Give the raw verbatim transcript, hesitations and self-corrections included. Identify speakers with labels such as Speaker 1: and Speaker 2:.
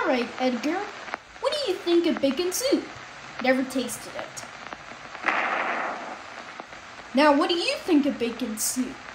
Speaker 1: Alright, Edgar. What do you think of bacon soup? Never tasted it. Now, what do you think of bacon soup?